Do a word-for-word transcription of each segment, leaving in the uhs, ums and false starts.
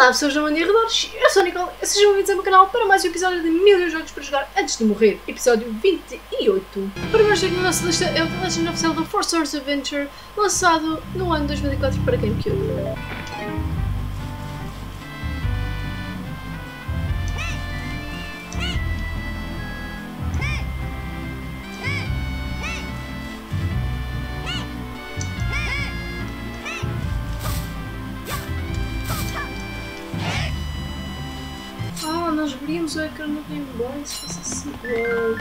Olá pessoas da Mania Redores, eu sou a Nicole e sejam bem-vindos ao meu canal para mais um episódio de mil e um jogos para jogar antes de morrer, episódio vinte e oito. Para mais aqui na nossa lista é o The Legend of Zelda Four Swords Adventure, lançado no ano dois mil e quatro para GameCube. Ah, nós veríamos o ecrã no Game Boy se fosse assim. Uou.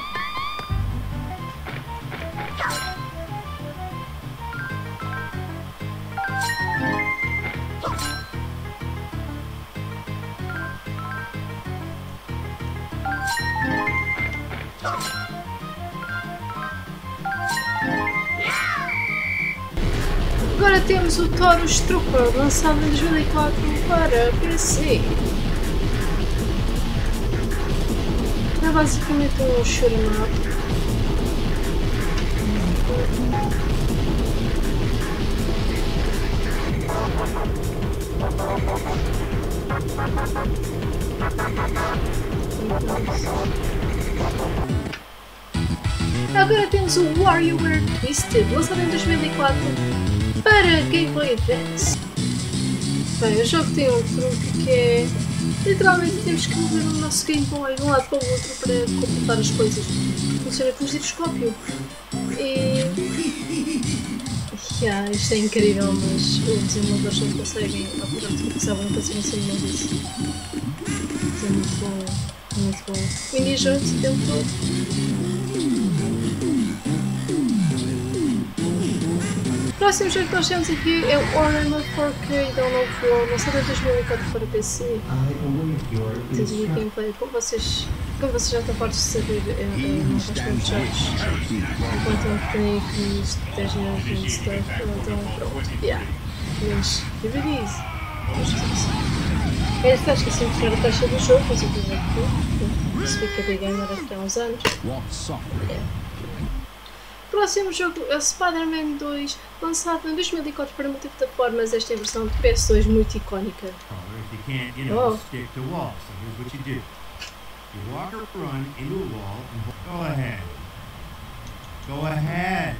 Agora temos o Taurus Trooper, lançado em dois mil e quatro para P C. É basicamente um shoot'em up. Agora temos o WarioWare Twisted, lançado em dois mil e quatro para Game Boy Advance. Bem, o jogo tem um truque que é literalmente temos que mover o nosso Game Boy de um lado para o outro para completar as coisas. Funciona com o giroscópio. E... Yeah, isto é incrível, mas os emuladores não conseguem, apesar de que pensavam que conseguem ser melhor disso. Isto é muito bom, muito bom. Mini-jogos o tempo todo. O próximo jogo que nós temos aqui é o Ornament four K Dawn of War, lançado em dois mil e quatro para P C. Temos aqui gameplay, como vocês, como vocês já estão fartos de saber, é, é um dos meus jogos. Enquanto um pequeno de estratégia e stuff, então pronto, yeah. Mas, give it easy. Eu até esqueci de mostrar a caixa do jogo, mas eu vou ver aqui. Percebi que a Big Gamer aqui há uns anos. Yeah. O próximo jogo é o Spider-Man dois, lançado em dois mil e quatro para multiplataformas. Esta é a versão de P S dois muito icónica. Oh. Go ahead.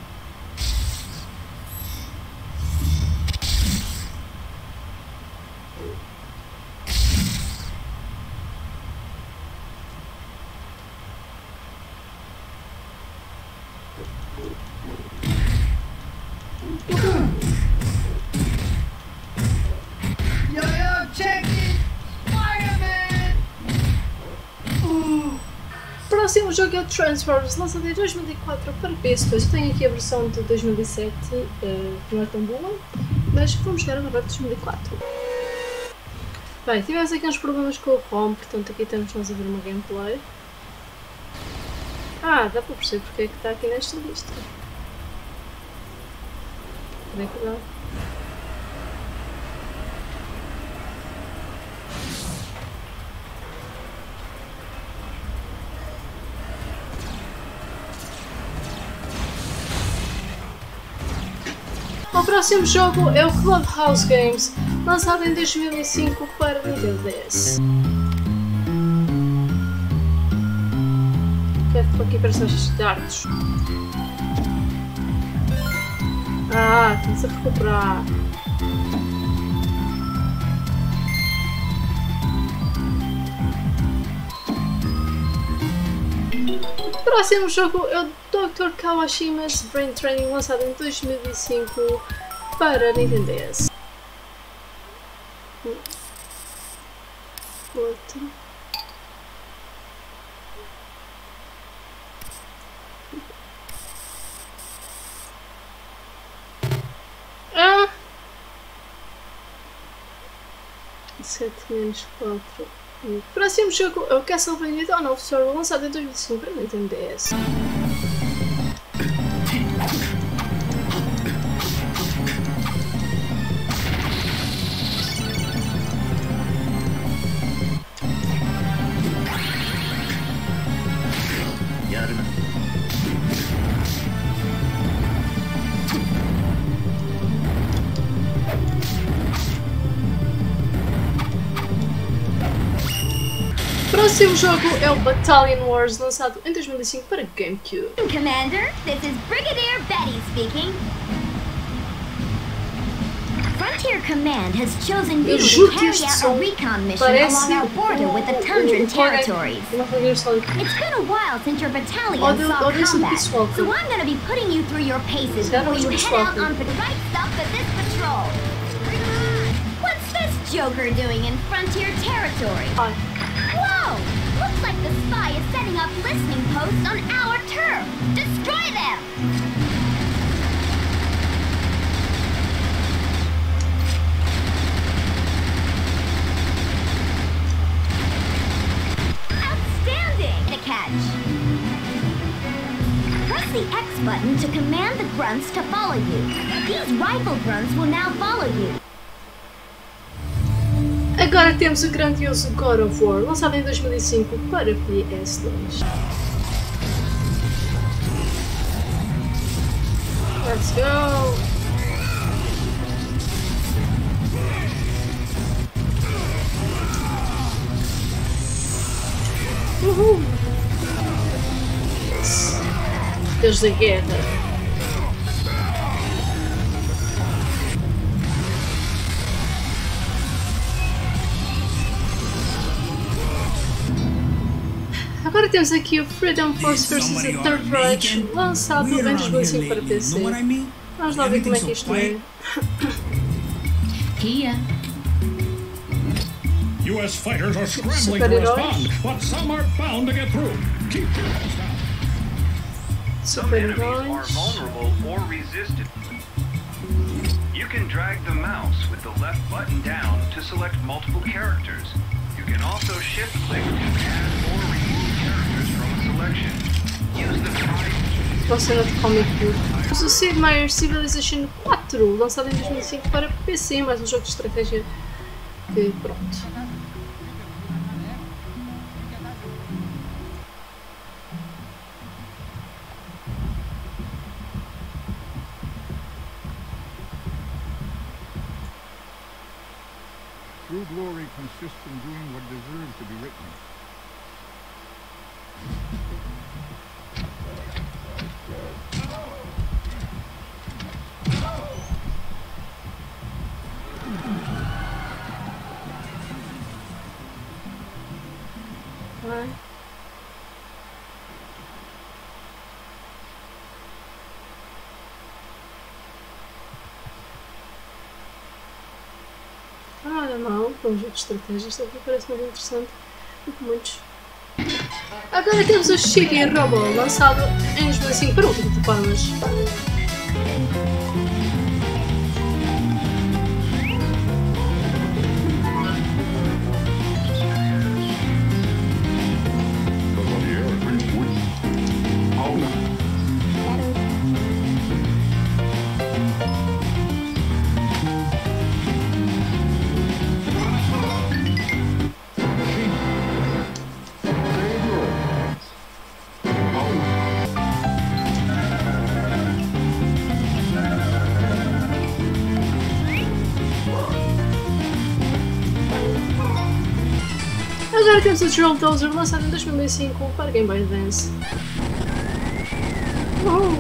O próximo jogo é o Transformers, lançado em dois mil e quatro para P S dois. Eu tenho aqui a versão de dois mil e sete, uh, que não é tão boa, mas vamos jogar agora de dois mil e quatro. Bem, tivemos aqui uns problemas com o ROM, portanto aqui estamos nós a ver uma gameplay. Ah, dá para perceber porque é que está aqui nesta lista. Bem que dá. O próximo jogo é o Clubhouse Games, lançado em dois mil e cinco para Nintendo D S. Quero aqui personagens de dardos. Ah, estamos a recuperar. O próximo jogo é o doutor Kawashima's Brain Training, lançado em dois mil e cinco para Nintendo D S. Outro. Ah! sete menos quatro. O próximo jogo é o Castlevania Dawn of Sorrow, lançado em dois mil e cinco para Nintendo D S. próximo jogo é o Battalion Wars, lançado em dois mil e cinco para GameCube. Commander, this is Brigadier Betty speaking. Frontier Command has chosen you to carry out a recon mission along our border with the Tundran territories. It's been a while since your battalion saw combat, so I'm going to be putting you through your paces before you head out on the right stuff for this patrol. What's this joker doing in Frontier territory? Whoa! Looks like the spy is setting up listening posts on our turf. Destroy them! Press the X button to command the grunts to follow you. These rifle grunts will now follow you. Agora temos o grandioso God of War, lançado em dois mil e cinco para P S dois. Let's go! Uhul! Deus da guerra. Agora temos aqui o Freedom Force versus the Third Reich, lançado em dois mil e cinco para P C. Vamos lá ver como é que isto é. Kia. U S fighters are scrambling to respond, but some are bound to get through. Keep your heads down. Some enemies are vulnerable or resistant. You can drag the mouse with the left button down to select multiple characters. You can also shift click to add or remove characters from a selection. Use the five Cena de Comic Book. O Sid Meier's Civilization quatro, lançado em dois mil e cinco para P C, mais um jogo de estratégia que pronto. True glory consists in doing what deserves to be written. Vai. Nada mal, para um jogo de estratégia, isto aqui parece muito interessante, muito muitos. Agora temos o Chibi Robo, lançado em dois mil e cinco para outras plataformas. Agora temos o Drill Dozer, lançado em dois mil e cinco para Game Boy Advance. Oh.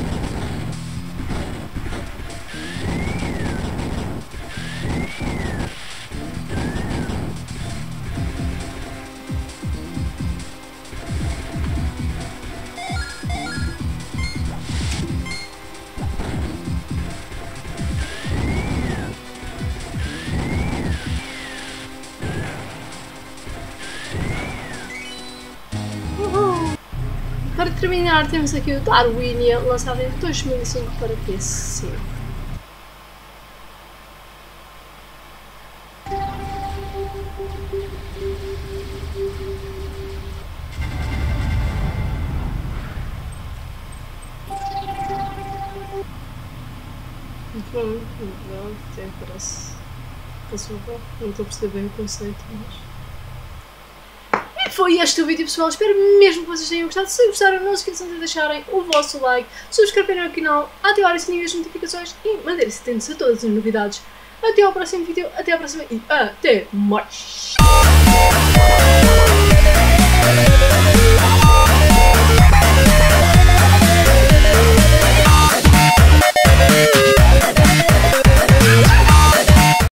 Para terminar, temos aqui o Darwinia, lançado em dois mil e cinco para P C. Bom, até parece. Não estou a perceber bem o conceito, mas. Foi este o vídeo, pessoal. Espero mesmo que vocês tenham gostado. Se gostaram, não se esqueçam de deixarem o vosso like, subscreverem o canal, ativarem o sininho das notificações e manterem-se atentos a todas as novidades. Até ao próximo vídeo, até à próxima e até mais!